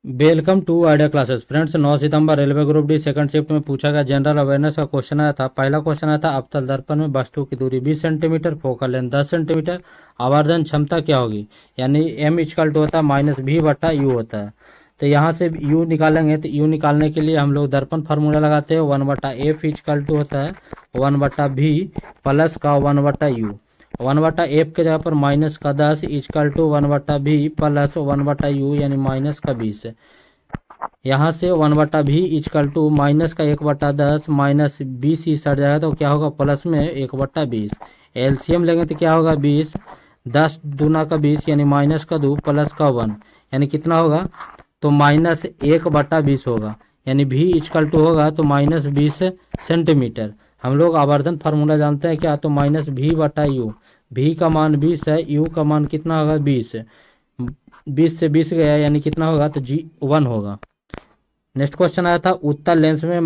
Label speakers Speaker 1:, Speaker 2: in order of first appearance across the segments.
Speaker 1: Welcome to idea classes friends. 9 सितंबर railway group D second shift में पूछा गया जनरल अवेयरनेस का क्वेश्चन आया था। पहला क्वेश्चन आया था अवतल दर्पण में वस्तु की दूरी 20 सेंटीमीटर, फोकल लेंथ 10 सेंटीमीटर, आवर्धन क्षमता क्या होगी, यानी एम इक्वल टू होता है माइनस भी बटा यू होता है। तो यहाँ से यू निकालेंगे, तो यू निकालने के लिए हम लोग दर्पण फार्मूला लगाते हैं। 1/f इक्वल टू होता है 1/v प्लस का 1/u। 1/f के जगह पर माइनस का 10 equal to 1/v plus 1/u यानी माइनस का 20। यहाँ से 1/v इक्वल टू माइनस का 1/10 माइनस 20 ही सट जाएगा तो क्या होगा प्लस में 1/20। एलसीएम लेंगे तो क्या होगा 20, 10 दूना का 20 यानी माइनस का 2 प्लस का 1 यानी कितना होगा, तो माइनस 1/20 होगा, यानी v इक्वल टू होगा तो माइनस 20 सेंटीमीटर। हम लोग आवर्धन फार्मूला जानते हैं क्या, तो माइनस v बटा यू। v का मान 20 है, u का मान कितना होगा 20, 20 से 20 गया यानी कितना होगा, तो g1 होगा। नेक्स्ट क्वेश्चन आया था उत्तल लेंस में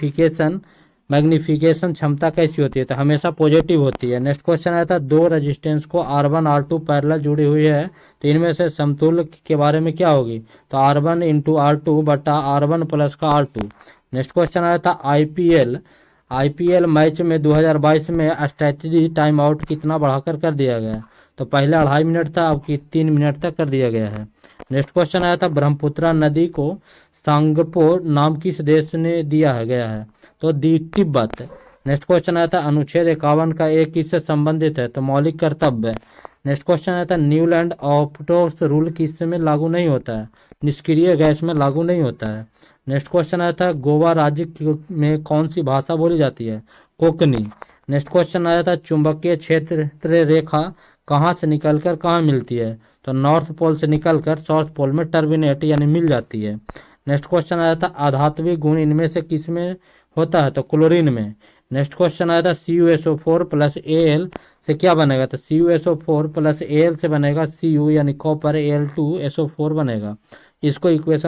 Speaker 1: मैग्निफिकेशन क्षमता कैसी होती है, तो हमेशा पॉजिटिव होती है। नेक्स्ट क्वेश्चन आया था दो रेजिस्टेंस को R1 R2 पैरेलल जुड़ी हुई है, तो इनमें से समतुल्य के बारे में क्या होगी, तो R1 इंटू R2 बटा R1 प्लस का R2। नेक्स्ट क्वेश्चन आया था आईपीएल मैच में 2022 में स्ट्रेटजी टाइम आउट कितना बढ़ाकर कर दिया गया, तो पहले 2.5 मिनट था, अब 3 मिनट तक कर दिया गया है। नेक्स्ट क्वेश्चन आया था ब्रह्मपुत्रा नदी को सांगपो नाम किस देश ने दिया गया है, तो तिब्बत। नेक्स्ट क्वेश्चन आया था अनुच्छेद 51 का एक किससे संबंधित है, तो मौलिक कर्तव्य। नेक्स्ट क्वेश्चन आया था न्यूलैंड ऑप्टोस रूल किस में लागू नहीं होता है, निष्क्रिय गैस में लागू नहीं होता है। नेक्स्ट क्वेश्चन आया था गोवा राज्य में कौन सी भाषा बोली जाती है, कोंकणी। नेक्स्ट क्वेश्चन आया था चुंबकीय क्षेत्र रेखा कहाँ से निकलकर कहाँ मिलती है, तो नॉर्थ पोल से निकलकर साउथ पोल में टर्मिनेट यानी मिल जाती है। नेक्स्ट क्वेश्चन आया था आधात्विक गुण इनमें से किस में होता है, तो क्लोरीन में। नेक्स्ट क्वेश्चन आया था CuSO4 प्लस Al से क्या बनेगा, तो CuSO4 प्लस Al से बनेगा Cu यानी कॉपर, Al2SO4 बनेगा। इसको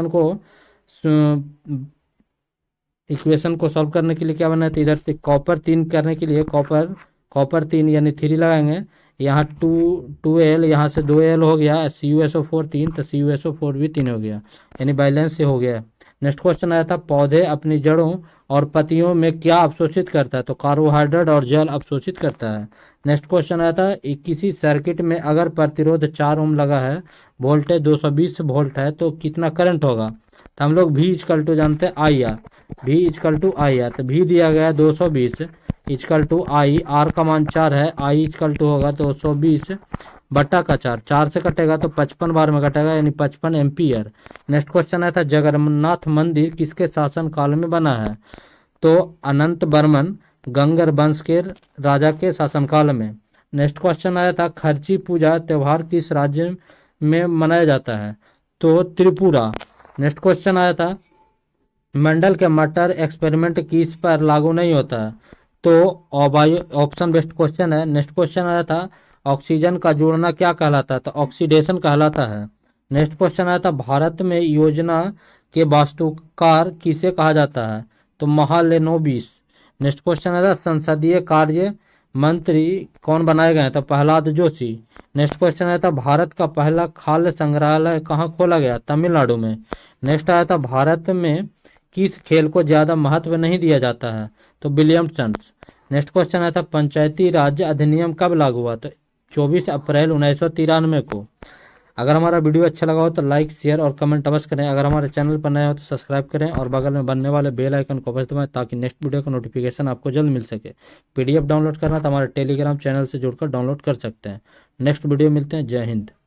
Speaker 1: इक्वेशन को सॉल्व करने के लिए क्या बना है, तो इधर से कॉपर 3 करने के लिए कॉपर 3 यानी 3 लगाएंगे, यहाँ 2L यहाँ से 2L हो गया, CuSO4 3 तो CuSO4 भी 3 हो गया, यानी बैलेंस से हो गया। नेक्स्ट क्वेश्चन आया था पौधे अपनी जड़ों और पत्तियों में क्या अवशोषित करता है, तो कार्बोहाइड्रेट और जल अवशोषित करता है। नेक्स्ट क्वेश्चन आया था किसी सर्किट में अगर प्रतिरोध 4 ओम लगा है, वोल्टेज 220 वोल्ट है, तो कितना करंट होगा, तो हम लोग V इक्वल टू जानते हैं IR, V equal to IR, तो V दिया गया है 220 इक्वल टू I, R का मान 4 है, I इक्वल टू होगा 220 बट्टा का 4 से कटेगा तो 55 बार में कटेगा यानी 55 एम्पियर। नेक्स्ट क्वेश्चन आया था जगन्नाथ मंदिर किसके शासन काल में बना है, तो अनंत बर्मन गंगर वंश के राजा के शासनकाल में। नेक्स्ट क्वेश्चन आया था खर्ची पूजा त्योहार किस राज्य में मनाया जाता है, तो त्रिपुरा। नेक्स्ट क्वेश्चन आया था मंडल के मटर एक्सपेरिमेंट किस पर लागू नहीं होता है, तो ऑप्शन बेस्ड क्वेश्चन है। नेक्स्ट क्वेश्चन आया था ऑक्सीजन का जुड़ना क्या कहलाता है, तो ऑक्सीडेशन कहलाता है। नेक्स्ट क्वेश्चन आया था भारत में योजना के वास्तुकार किसे कहा जाता है, तो महालेनोबिस। नेक्स्ट क्वेश्चन आया था संसदीय कार्य मंत्री कौन बनाए गए हैं, तो प्रहलाद जोशी। नेक्स्ट क्वेश्चन आया था भारत का पहला खाद्य संग्रहालय कहाँ खोला गया, तमिलनाडु में। नेक्स्ट आया था भारत में किस खेल को ज्यादा महत्व नहीं दिया जाता है, तो विलियमसन्स। नेक्स्ट क्वेश्चन आया था पंचायती राज अधिनियम कब लागू हुआ, तो 24 अप्रैल 1993 को। अगर हमारा वीडियो अच्छा लगा हो तो लाइक शेयर और कमेंट अवश्य करें। अगर हमारे चैनल पर नए हो तो सब्सक्राइब करें और बगल में बनने वाले बेल आइकन को अवश्य दबाएं ताकि नेक्स्ट वीडियो का नोटिफिकेशन आपको जल्द मिल सके। PDF डाउनलोड करना तो हमारे टेलीग्राम चैनल से जुड़कर डाउनलोड कर सकते हैं। नेक्स्ट वीडियो मिलते हैं। जय हिंद।